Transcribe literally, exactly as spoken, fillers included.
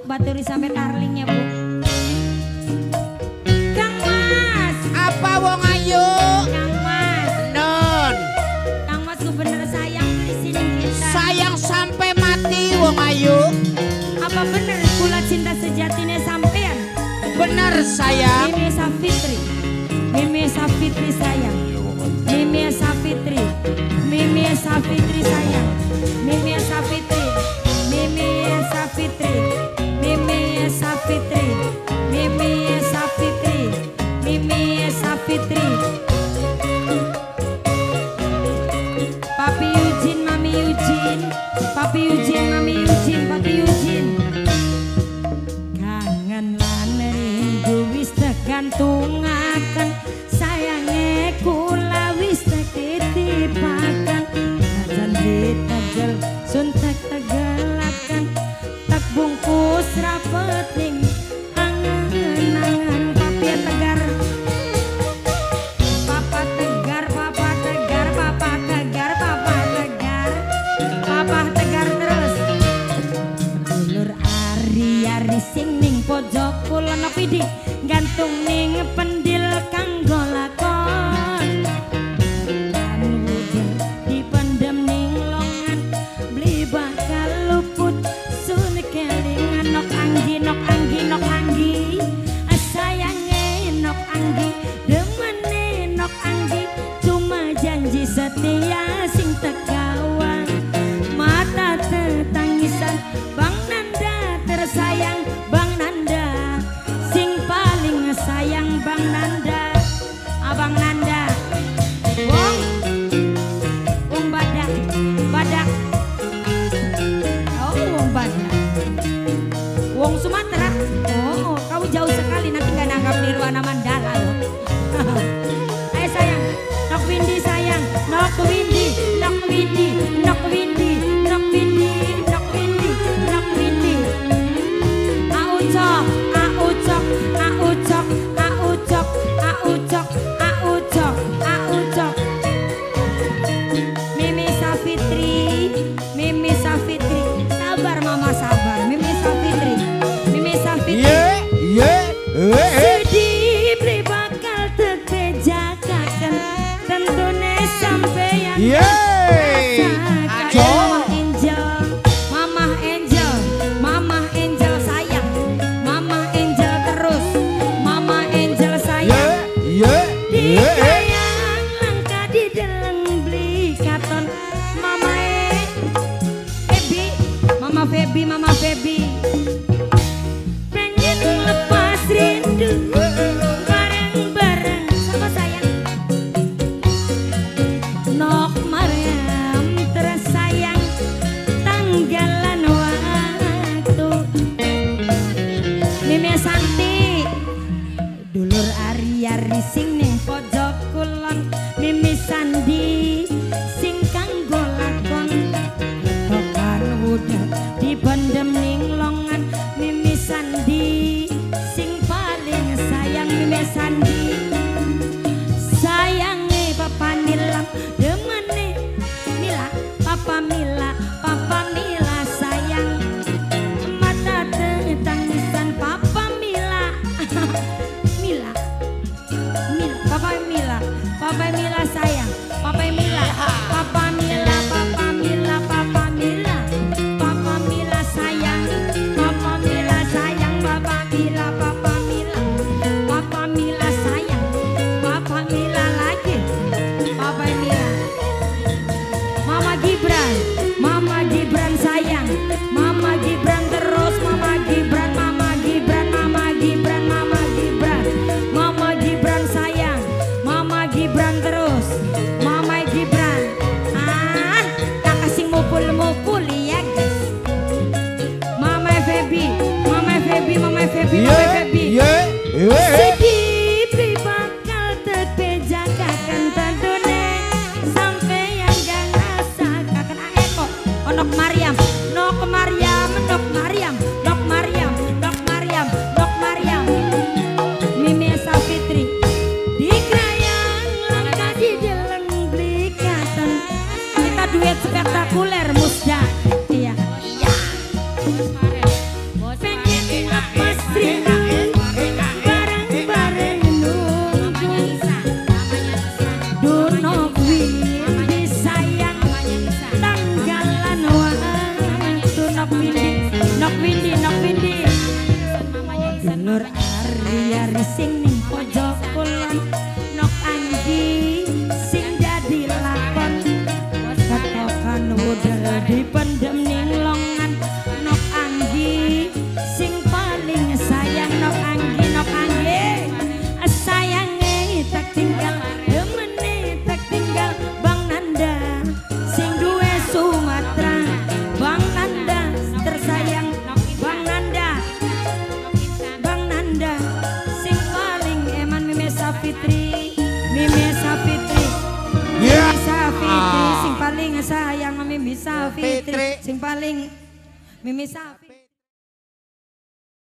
baturi sampai tarlingnya Bu. Kang Mas. Apa wong ayu? Kang Mas. Non. Kang Mas gue bener sayang di sini kita. Sayang sampai mati wong ayu. Apa bener kula cinta sejatinya sampean? Bener sayang. Mimi Safitri. Mimi Safitri sayang. Mimi Safitri. Mimi Safitri sayang. Mimi Safitri. Mimi Safitri. Mimi Safitri. Mimi Safitri. Mimi Safitri. Papi Eugene, Mami Eugene. Papi Eugene, Mami Eugene, Papi Eugene. Kangen lan rindu wis tegantungaken sayange kula wis tititipaken ajan ditegel suntek tegelaken tak bungkus rapet ning angen-angen papi tegar papa tegar papa tegar papa tegar papa tegar papa tegar terus dulur ari-ari sing ning pojok kula nopi di gantung ning pendil kanggo lakon kan udah dipendem ning longan beli bakal luput sun kelingan nok anggi nok anggi nok anggi sayange nok anggi demene nok anggi cuma janji setia sing tekawang mata tetangisan Bang Nanda tersayang Bang Nanda sing paling sayang Bang Nanda Abang Nanda Wong Wong Badak Badak oh Wong Badak Wong Sumatera oh kamu jauh sekali nanti gak nanggap Nirwana Mandala loh ayo sayang Nok Windy sayang Nok Windy Nok Windy Nok Windy Nok Windy Nok Windy Nok Windy Aucok Aucok Aucok Aucok Aucok Aucok Aucok Mimi Safitri Mimi Safitri sabar mama sabar Mimi Safitri Mimi Safitri Ye ye sedih beri bakal terpejakakan tentune sampeyan Yeay. Mama Angel Mama Angel Mama Angel sayang Mama Angel terus Mama Angel sayang Ye ye dikayang langka di deleng beli katon Mama e Feby Mama Feby Mama Feby pengen lepas rindu bareng-bareng sama sayang Nok Mariam tersayang tanggalan waktu Mimi Santi dulur ari-ari sing ning pojok kulon Mimi Sandi sing kanggo lakon tokan wudah dipendem ning longan Mimi Sandi sing paling sayang Mimi Sandi sayange Papa Nilam demene Mila Papa Mila Papa Mila sayang mata tangisan Papa Mila Mila Mila Papa Mila Papa Mila sayang Papa Mila Papa Mila Papa Mila Papa Mila Papa Mila sayang Papa Mila sayang Papa Mila Papa Mila Papa Mila sayang Papa Mila lagi Papa Mila Mama Gibran Mama Gibran sayang Mama Gibran terus Mama Gibran Mama Gibran Mama Gibran Mama Gibran Mama Gibran sayang Mama Gibran terus Mama Gibran ah tak kasih mukul-mukul ya guys Mama Feby Mama Feby Mama Feby Mama Feby sedih beri bakal terpejakakan tentune sampai yang gak rasakan ae kok oh Nok Mariam Nok Mariam Nok Mariam Nok Mariam Nok Mariam Nok Mariam Mimi Safitri dikrayang langka di deleng beli katon kita duet spektakuler musda iya iya pengen Sri bareng-bareng nunggu Dono Windy sayang tanggalan waktu Nok Windy Nok Windy Nok Windy Nur Arya sing ning pojok kulon Nok Anggi sing jadi lakon ketokan wudel dipendem ning longan Nok Anggi sing paling sayang Nok Anggi Nok Anggi sayange tak tinggal demene tak tinggal Bang Nanda sing duwe Sumatera Bang Nanda tersayang Bang Nanda Bang Nanda sing paling eman Mimi Safitri Mimi Safitri Yeah. Mimi Safitri sing paling sayang Mimi Safitri sing paling Mimi Safitri